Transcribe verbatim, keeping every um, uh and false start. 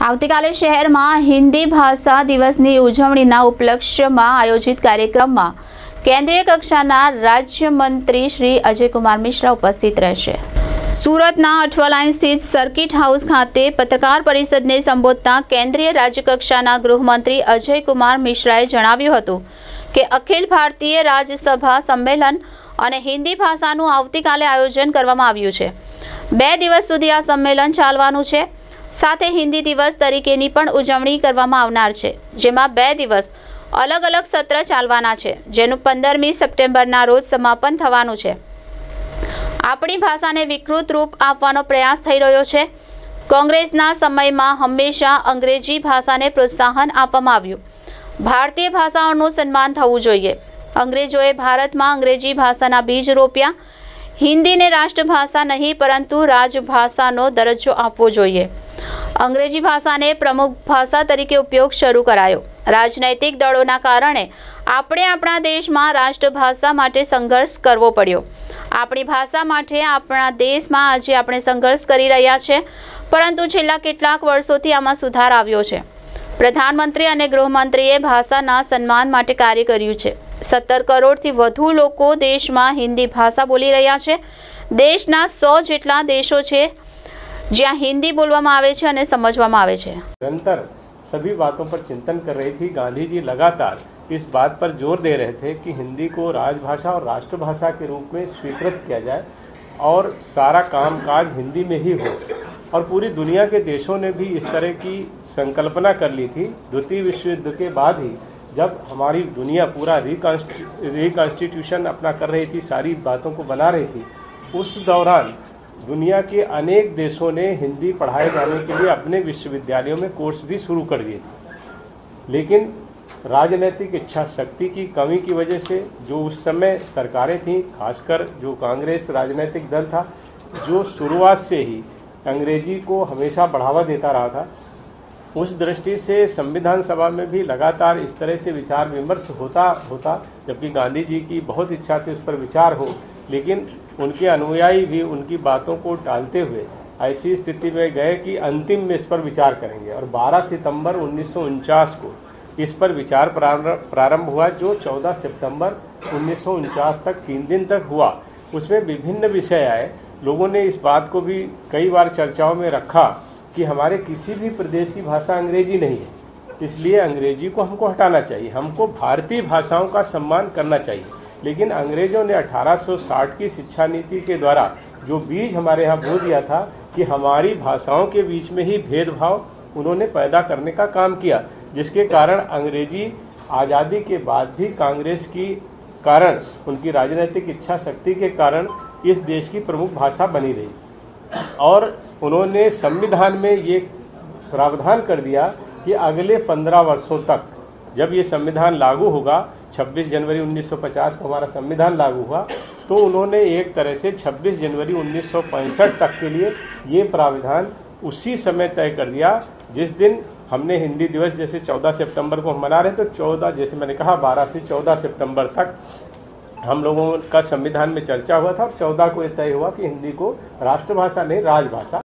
આવતીકાલે શહેરમાં હિન્દી ભાષા દિવસની ઉજવણીના ઉપલક્ષ્યમાં આયોજિત કાર્યક્રમમાં કેન્દ્રીય કક્ષાના રાજ્યમંત્રી શ્રી અજયકુમાર મિશ્રા ઉપસ્થિત રહેશે। સુરતના અઠવાલાઇન સ્થિત સર્કિટ હાઉસ ખાતે પત્રકાર પરિષદને સંબોધતા કેન્દ્રીય રાજ્યકક્ષાના ગૃહમંત્રી અજયકુમાર મિશ્રાએ જણાવ્યું હતું કે અખિલ ભારતીય રાજ્યસભા સંમેલન અને હિન્દી ભાષાનું આવતીકાલે આયોજન કરવામાં આવ્યું છે। બે દિવસ સુધી આ સંમેલન ચાલવાનું છે। સાથે हिंदी दिवस तरीकेनी पण उजवणी करवामां आवनार छे, जेमां बे दिवस अलग अलग सत्र चालवाना छे, जेनुं पंदरमी सप्टेम्बरना रोज समापन थवानुं छे। आपणी भाषाने विकृत रूप आपवानो प्रयास थई रह्यो छे। कोंग्रेसना समयमां हमेशा अंग्रेजी भाषाने प्रोत्साहन आपवामां आव्युं। भारतीय भाषाओनुं सन्मान थवुं जोईए। अंग्रेजोए भारतमां अंग्रेजी भाषाना बीज रोप्या। हिंदी ने राष्ट्रभाषा नहीं परंतु राजभाषानो दरजो आपवो जोईए। अंग्रेजी भाषा ने प्रमुख भाषा तरीके उपयोग शुरू करायो। राजनैतिक दळोना कारणे आपणे आपणा देश में राष्ट्रभाषा माटे संघर्ष करवो पड्यो। आपणी भाषा माटे आपणा देश में आज आपणे संघर्ष करी रह्या छे, परंतु छेल्ला केटलाक वर्षोथी आमां सुधार आव्यो छे। प्रधानमंत्री अने गृहमंत्रीए भाषाना सन्मान माटे कार्य कर्युं छे। सत्तर करोड़ थी वधु लोको देश में हिंदी भाषा बोली रह्या छे। देशना सौ जेटला देशों छे ज्यां हिंदी बोलवामां आवे छे अने समझवामां आवे छे। निरंतर सभी बातों पर चिंतन कर रही थी। गांधी जी लगातार इस बात पर जोर दे रहे थे कि हिंदी को राजभाषा और राष्ट्रभाषा के रूप में स्वीकृत किया जाए और सारा कामकाज हिंदी में ही हो। और पूरी दुनिया के देशों ने भी इस तरह की संकल्पना कर ली थी। द्वितीय विश्व युद्ध के बाद ही जब हमारी दुनिया पूरा रिकॉन्स्टिट्यूशन अपना कर रही थी, सारी बातों को बना रही थी, उस दौरान दुनिया के अनेक देशों ने हिंदी पढ़ाए जाने के लिए अपने विश्वविद्यालयों में कोर्स भी शुरू कर दिए थे। लेकिन राजनीतिक इच्छा शक्ति की कमी की वजह से जो उस समय सरकारें थीं, खासकर जो कांग्रेस राजनीतिक दल था, जो शुरुआत से ही अंग्रेजी को हमेशा बढ़ावा देता रहा था, उस दृष्टि से संविधान सभा में भी लगातार इस तरह से विचार विमर्श होता होता जबकि गांधी जी की बहुत इच्छा थी उस पर विचार हो, लेकिन उनके अनुयायी भी उनकी बातों को टालते हुए ऐसी स्थिति में गए कि अंतिम में इस पर विचार करेंगे। और बारह सितंबर उन्नीस सौ उनचास को इस पर विचार प्रारंभ हुआ, जो चौदह सितंबर उन्नीस सौ उनचास तक तीन दिन तक हुआ। उसमें विभिन्न विषय आए। लोगों ने इस बात को भी कई बार चर्चाओं में रखा कि हमारे किसी भी प्रदेश की भाषा अंग्रेजी नहीं है, इसलिए अंग्रेजी को हमको हटाना चाहिए, हमको भारतीय भाषाओं का सम्मान करना चाहिए। लेकिन अंग्रेजों ने अठारह सौ साठ की शिक्षा नीति के द्वारा जो बीज हमारे यहाँ बो दिया था कि हमारी भाषाओं के बीच में ही भेदभाव उन्होंने पैदा करने का काम किया, जिसके कारण अंग्रेजी आज़ादी के बाद भी कांग्रेस की कारण, उनकी राजनीतिक इच्छा शक्ति के कारण इस देश की प्रमुख भाषा बनी रही। और उन्होंने संविधान में ये प्रावधान कर दिया कि अगले पंद्रह वर्षों तक, जब ये संविधान लागू होगा, छब्बीस जनवरी उन्नीस सौ पचास को हमारा संविधान लागू हुआ, तो उन्होंने एक तरह से छब्बीस जनवरी उन्नीस सौ पैंसठ तक के लिए ये प्रावधान उसी समय तय कर दिया जिस दिन हमने हिंदी दिवस, जैसे चौदह सितंबर को हम मना रहे हैं, तो चौदह, जैसे मैंने कहा, बारह से चौदह सितंबर तक हम लोगों का संविधान में चर्चा हुआ था और चौदह को यह तय हुआ कि हिंदी को राष्ट्रभाषा नहीं, राजभाषा